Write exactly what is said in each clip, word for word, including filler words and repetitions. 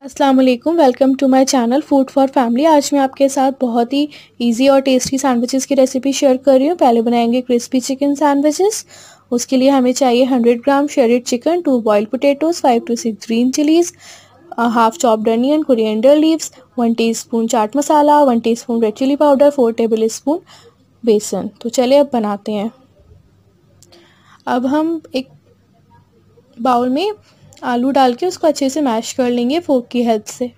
अस्सलाम वालेकुम, welcome to my channel food for family. आज मैं आपके साथ बहुत ही इजी और टेस्टी सैंडविचेस की रेसिपी शेयर कर रही हूँ। पहले बनाएंगे क्रिस्पी चिकन सैंडविचेस। उसके लिए हमें चाहिए hundred gram shredded chicken, two boiled potatoes, five to six green chillies, half chopped onion, coriander leaves, one teaspoon chaat masala, one teaspoon red chilli powder, four tablespoon besan. तो चलिए अब बनाते हैं। अब हम एक बाउल में आलू डाल के उसको अच्छे से मैश कर लेंगे फोर्क की हेल्प से।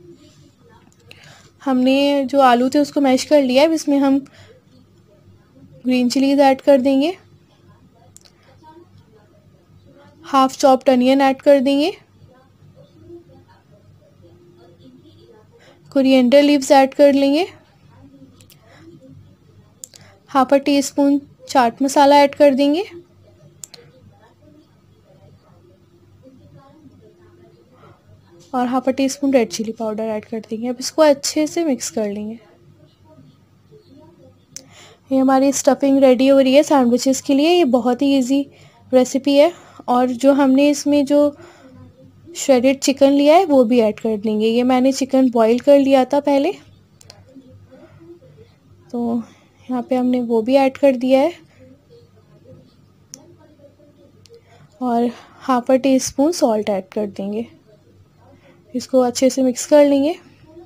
हमने जो आलू थे उसको मैश कर लिया है। इसमें हम ग्रीन चिलीज ऐड कर देंगे, हाफ चॉप्ड अनियन ऐड कर देंगे, कोरिएंडर लीव्स ऐड कर लेंगे, half a teaspoon chaat masala add कर देंगे, और half a teaspoon red chilli powder add कर देंगे। अब इसको अच्छे से मिक्स कर लेंगे। ये हमारी स्टफिंग रेडी हो रही है सैंडविचेस के लिए। ये बहुत ही इजी रेसिपी है। और जो हमने इसमें जो श्रेडेड चिकन लिया है वो भी ऐड कर देंगे। ये मैंने चिकन बॉईल कर लिया था पहले, तो यहाँ पे हमने वो भी ऐड कर दिया है, और half a teaspoon salt add कर देंगे। इसको अच्छे से मिक्स कर लेंगे।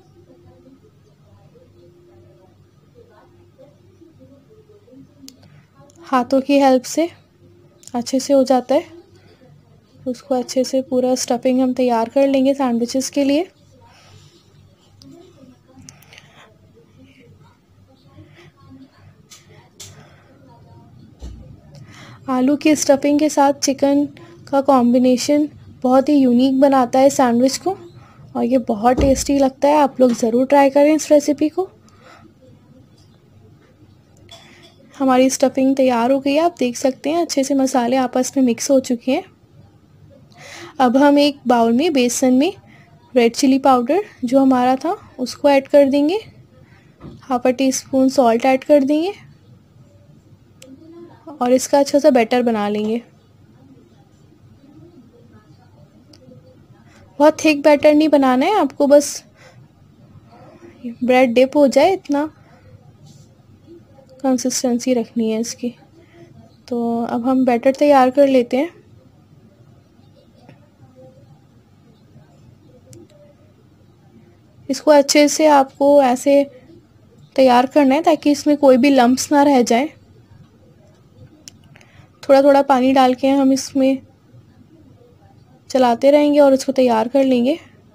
हाथों की हेल्प से अच्छे से हो जाता है। उसको अच्छे से पूरा स्टफिंग हम तैयार कर लेंगे सैंडविचेस के लिए। आलू की स्टफिंग के साथ चिकन का कॉम्बिनेशन बहुत ही यूनिक बनाता है सैंडविच को, और ये बहुत टेस्टी लगता है। आप लोग ज़रूर ट्राई करें इस रेसिपी को। हमारी स्टफिंग तैयार हो गई है, आप देख सकते हैं अच्छे से मसाले आपस में मिक्स हो चुके हैं। अब हम एक बाउल में बेसन में रेड चिली पाउडर जो हमारा था उसको ऐड कर देंगे, half a teaspoon salt add कर देंगे, और इसका अच्छा सा बैटर बना लेंगे। बहुत थिक बैटर नहीं बनाना है आपको, बस ब्रेड डिप हो जाए इतना कंसिस्टेंसी रखनी है इसकी। तो अब हम बैटर तैयार कर लेते हैं। इसको अच्छे से आपको ऐसे तैयार करना है ताकि इसमें कोई भी लम्प्स ना रह जाए। थोड़ा थोड़ा पानी डाल के हम इसमें चलाते रहेंगे और इसको तैयार कर लेंगे।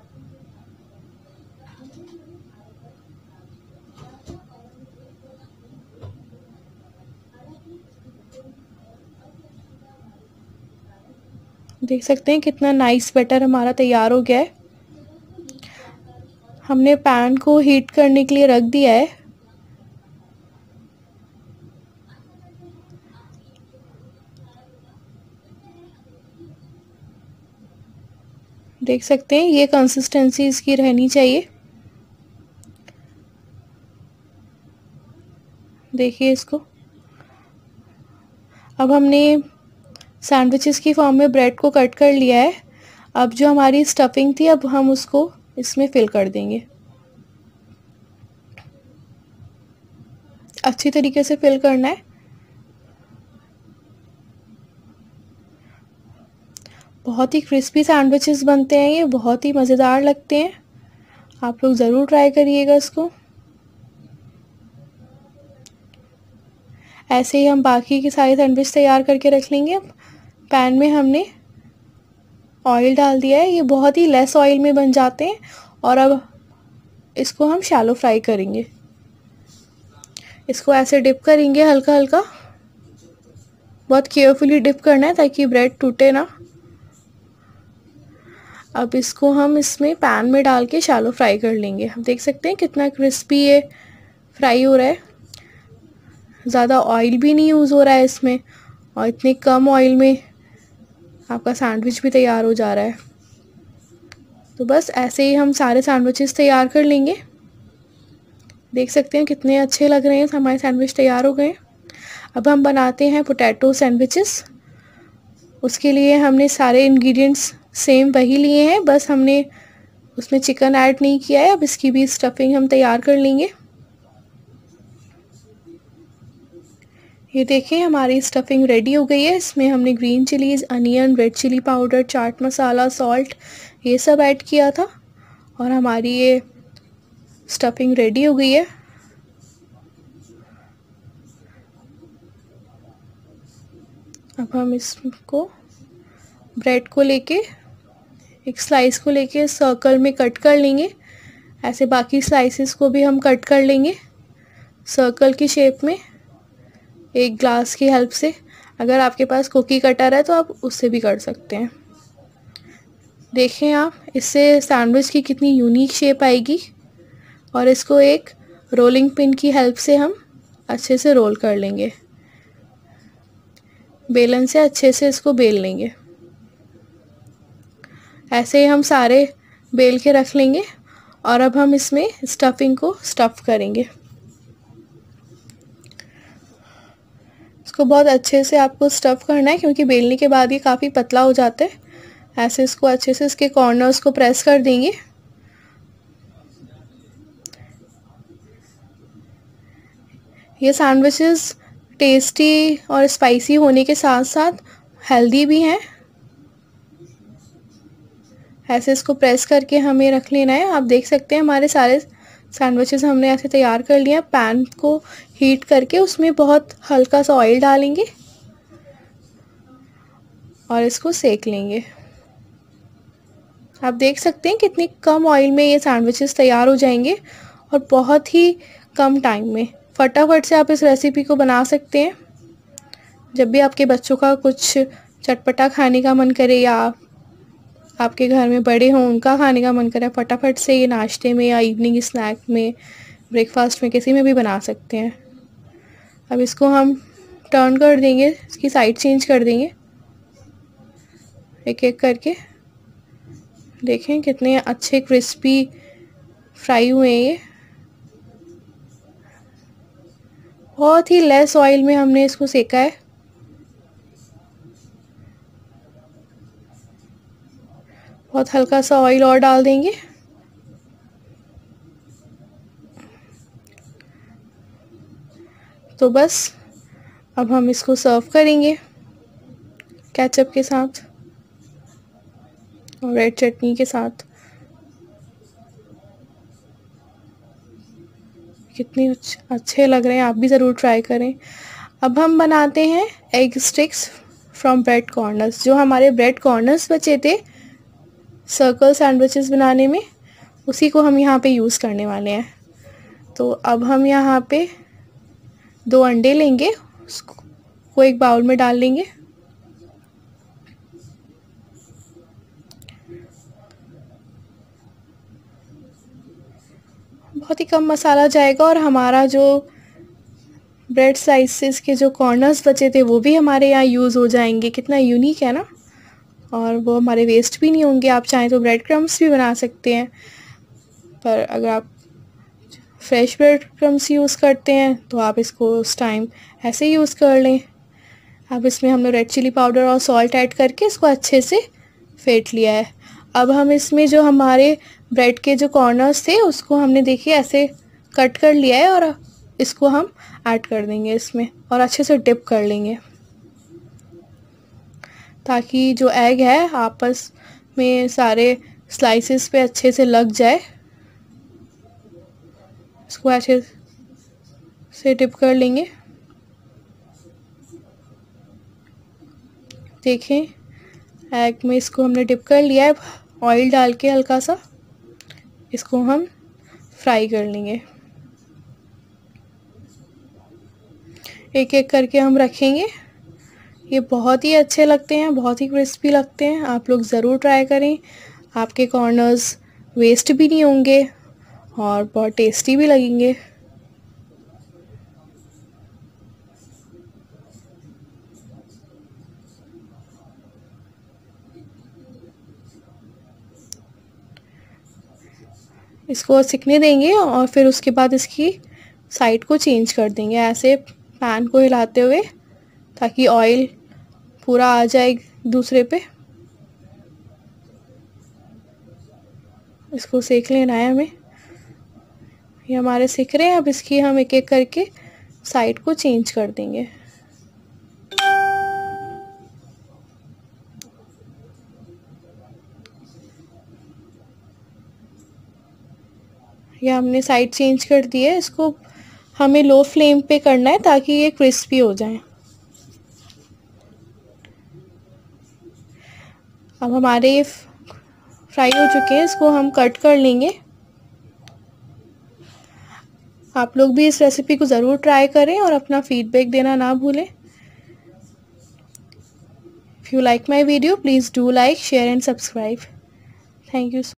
देख सकते हैं कितना नाइस बैटर हमारा तैयार हो गया है। हमने पैन को हीट करने के लिए रख दिया है। देख सकते हैं ये कंसिस्टेंसी इसकी रहनी चाहिए। देखिए इसको। अब हमने सैंडविचेस की फॉर्म में ब्रेड को कट कर लिया है। अब जो हमारी स्टफिंग थी अब हम उसको इसमें फिल कर देंगे। अच्छी तरीके से फिल करना है। बहुत ही क्रिस्पी सैंडविचेस बनते हैं, ये बहुत ही मज़ेदार लगते हैं। आप लोग ज़रूर ट्राई करिएगा इसको। ऐसे ही हम बाकी के सारे सैंडविच तैयार करके रख लेंगे। पैन में हमने ऑयल डाल दिया है। ये बहुत ही लेस ऑयल में बन जाते हैं। और अब इसको हम शैलो फ्राई करेंगे। इसको ऐसे डिप करेंगे हल्का हल्का। बहुत केयरफुली डिप करना है ताकि ब्रेड टूटे ना। अब इसको हम इसमें पैन में डाल के शैलो फ्राई कर लेंगे। हम देख सकते हैं कितना क्रिस्पी ये फ्राई हो रहा है। ज़्यादा ऑयल भी नहीं यूज़ हो रहा है इसमें, और इतने कम ऑयल में आपका सैंडविच भी तैयार हो जा रहा है। तो बस ऐसे ही हम सारे सैंडविचेस तैयार कर लेंगे। देख सकते हैं कितने अच्छे लग रहे हैं। हमारे सैंडविच तैयार हो गए। अब हम बनाते हैं पोटैटो सैंडविचेस। उसके लिए हमने सारे इंग्रेडिएंट्स सेम वही लिए हैं, बस हमने उसमें चिकन ऐड नहीं किया है। अब इसकी भी स्टफिंग हम तैयार कर लेंगे। ये देखें हमारी स्टफिंग रेडी हो गई है। इसमें हमने green chillies, onion, red chilli powder, chaat masala, salt ये सब ऐड किया था और हमारी ये स्टफिंग रेडी हो गई है। अब हम इसको ब्रेड को लेके एक स्लाइस को लेके सर्कल में कट कर लेंगे। ऐसे बाकी स्लाइसेस को भी हम कट कर लेंगे सर्कल की शेप में एक ग्लास की हेल्प से। अगर आपके पास कुकी कटर है तो आप उससे भी कर सकते हैं। देखें आप, इससे सैंडविच की कितनी यूनिक शेप आएगी। और इसको एक रोलिंग पिन की हेल्प से हम अच्छे से रोल कर लेंगे। बेलन से अच्छे से इसको बेल लेंगे। ऐसे ही हम सारे बेल के रख लेंगे और अब हम इसमें स्टफिंग को स्टफ़ करेंगे। इसको बहुत अच्छे से आपको स्टफ़ करना है क्योंकि बेलने के बाद ये काफ़ी पतला हो जाता है। ऐसे इसको अच्छे से इसके कॉर्नर्स को प्रेस कर देंगे। ये सैंडविचेस टेस्टी और स्पाइसी होने के साथ साथ हेल्दी भी हैं। ऐसे इसको प्रेस करके हमें रख लेना है। आप देख सकते हैं हमारे सारे सैंडविचेस हमने ऐसे तैयार कर लिया। पैन को हीट करके उसमें बहुत हल्का सा ऑयल डालेंगे और इसको सेक लेंगे। आप देख सकते हैं कितनी कम ऑयल में ये सैंडविचेस तैयार हो जाएंगे और बहुत ही कम टाइम में। फटाफट से आप इस रेसिपी को बना सकते हैं। जब भी आपके बच्चों का कुछ चटपटा खाने का मन करे या आपके घर में बड़े हों उनका खाने का मन करे, फटाफट से ये नाश्ते में या इवनिंग स्नैक में, ब्रेकफास्ट में, किसी में भी बना सकते हैं। अब इसको हम टर्न कर देंगे, इसकी साइड चेंज कर देंगे एक एक करके। देखें कितने अच्छे क्रिस्पी फ्राई हुए हैं ये। बहुत ही लेस ऑयल में हमने इसको सेका है। बहुत हल्का सा ऑयल और डाल देंगे। तो बस अब हम इसको सर्व करेंगे केचप के साथ और रेड चटनी के साथ। कितने अच्छे लग रहे हैं, आप भी ज़रूर ट्राई करें। अब हम बनाते हैं egg sticks from bread corners. जो हमारे ब्रेड कॉर्नर्स बचे थे सर्कल सैंडविचेस बनाने में, उसी को हम यहाँ पे यूज़ करने वाले हैं। तो अब हम यहाँ पे दो अंडे लेंगे, उसको एक बाउल में डाल लेंगे। बहुत ही कम मसाला जाएगा और हमारा जो ब्रेड स्लाइसेस के जो कॉर्नर्स बचे थे वो भी हमारे यहाँ यूज़ हो जाएंगे। कितना यूनिक है ना, और वो हमारे वेस्ट भी नहीं होंगे। आप चाहें तो ब्रेड क्रम्स भी बना सकते हैं, पर अगर आप फ्रेश ब्रेड क्रम्स यूज़ करते हैं तो आप इसको उस टाइम ऐसे यूज़ कर लें। अब इसमें हमने रेड चिली पाउडर और सॉल्ट ऐड करके इसको अच्छे से फेंट लिया है। अब हम इसमें जो हमारे ब्रेड के जो कॉर्नर्स थे उसको हमने देखिए ऐसे कट कर लिया है और इसको हम ऐड कर देंगे इसमें और अच्छे से डिप कर लेंगे ताकि जो एग है आपस में सारे स्लाइसेस पे अच्छे से लग जाए। इसको अच्छे से डिप कर लेंगे। देखें एग में इसको हमने डिप कर लिया है। ऑयल डाल के हल्का सा इसको हम फ्राई कर लेंगे। एक एक करके हम रखेंगे। ये बहुत ही अच्छे लगते हैं, बहुत ही क्रिस्पी लगते हैं। आप लोग ज़रूर ट्राई करें। आपके कॉर्नर्स वेस्ट भी नहीं होंगे और बहुत टेस्टी भी लगेंगे। इसको सिकने देंगे और फिर उसके बाद इसकी साइड को चेंज कर देंगे ऐसे पैन को हिलाते हुए ताकि ऑयल पूरा आ जाए दूसरे पे। इसको सेक लेना है हमें। ये हमारे सिक रहे हैं। अब इसकी हम एक एक करके साइड को चेंज कर देंगे। ये हमने साइड चेंज कर दी है। इसको हमें लो फ्लेम पे करना है ताकि ये क्रिस्पी हो जाए। अब हमारे ये फ्राई हो चुके हैं, इसको हम कट कर लेंगे। आप लोग भी इस रेसिपी को ज़रूर ट्राई करें और अपना फीडबैक देना ना भूलें। If you like my video please do like, share and subscribe. Thank you.